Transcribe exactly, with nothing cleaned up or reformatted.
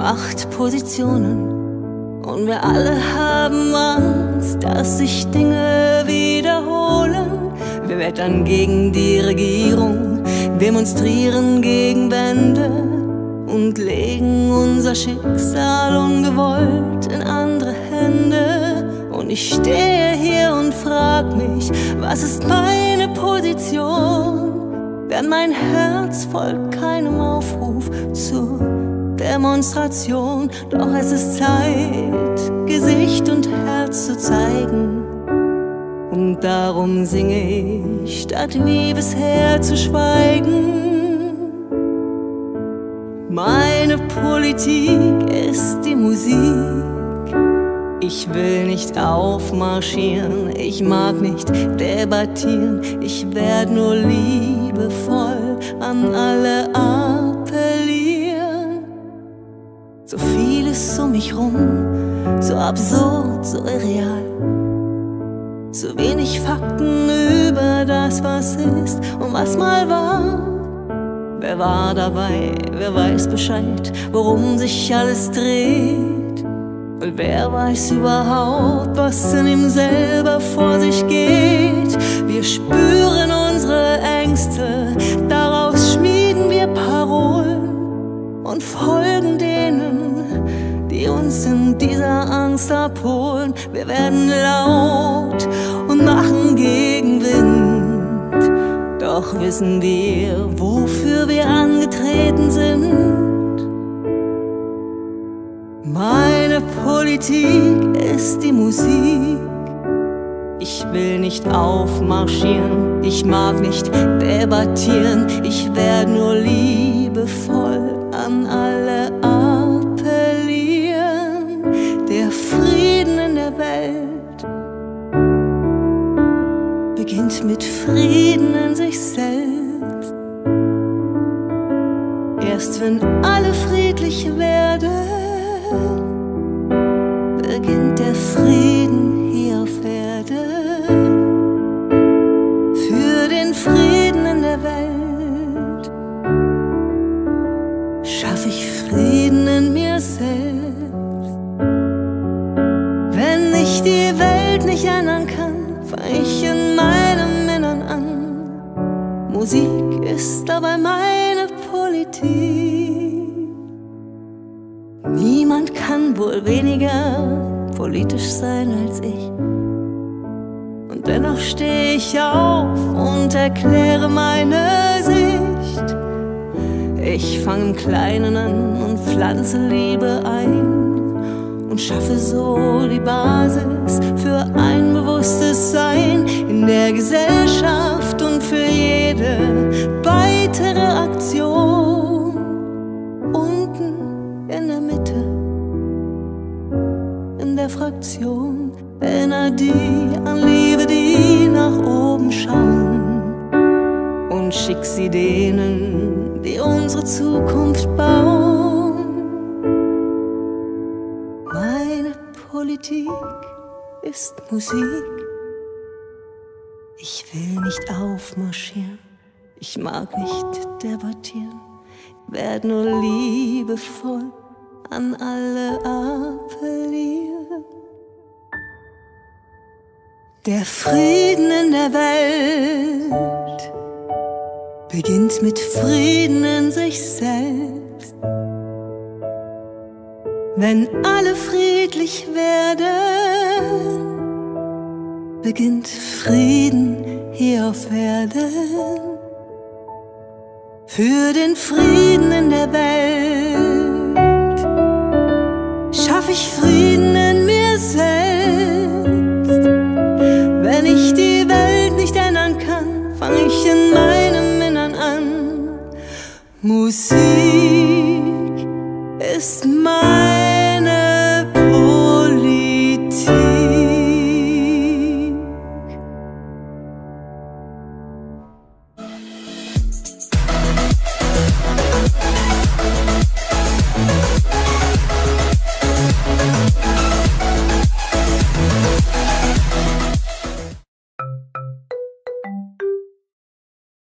Machtpositionen und wir alle haben Angst, dass sich Dinge wiederholen. Wir wettern gegen die Regierung, demonstrieren gegen Wände und legen unser Schicksal ungewollt in andere Hände. Und ich stehe hier und frag mich, was ist meine Position? Denn mein Herz folgt keinem Aufruf zur Demonstration. Doch es ist Zeit, Gesicht und Herz zu zeigen. Und darum singe ich, statt wie bisher zu schweigen. Meine Politik ist die Musik. Ich will nicht aufmarschieren, ich mag nicht debattieren. Ich werd nur liebevoll an alle appellieren. So vieles um mich rum, so absurd, so irreal. Zu wenig Fakten über das, was ist und was mal war. Wer war dabei, wer weiß Bescheid, worum sich alles dreht? Und wer weiß überhaupt, was in ihm selber vor sich geht? Wir spüren unsere Ängste, daraus schmieden wir Parolen und folgen denen, die uns in dieser Angst abholen. Wir werden laut und machen Gegenwind, doch wissen wir, wofür wir angetreten sind. Meine Politik ist die Musik. Ich will nicht aufmarschieren, ich mag nicht debattieren. Ich werde nur liebevoll an alle appellieren. Der Frieden in der Welt beginnt mit Frieden in sich selbst. Erst wenn alle friedlich werden, beginnt der Frieden hier auf Erden. Für den Frieden in der Welt schaffe ich Frieden in mir selbst. Wenn ich die Welt nicht ändern kann, fang ich in meinem Innern an. Musik ist dabei meine Politik. Niemand kann wohl weniger politisch sein als ich. Und dennoch stehe ich auf und erkläre meine Sicht. Ich fange im Kleinen an und pflanze Liebe ein und schaffe so die Basis für ein bewusstes Sein in der Gesellschaft und für jede weitere Aktion. Unten in der Mitte, in der Fraktion, erinnere die an Liebe, die nach oben schauen, und schick sie denen, die unsere Zukunft bauen. Meine Politik ist Musik. Ich will nicht aufmarschieren, ich mag nicht debattieren. Werd nur liebevoll an alle appellieren. Der Frieden in der Welt beginnt mit Frieden in sich selbst. Wenn alle friedlich werden, beginnt Frieden hier auf Erden. Für den Frieden in der Welt schaffe ich Frieden in mir selbst. Wenn ich die Welt nicht ändern kann, fange ich in meinem Innern an. Musik ist mein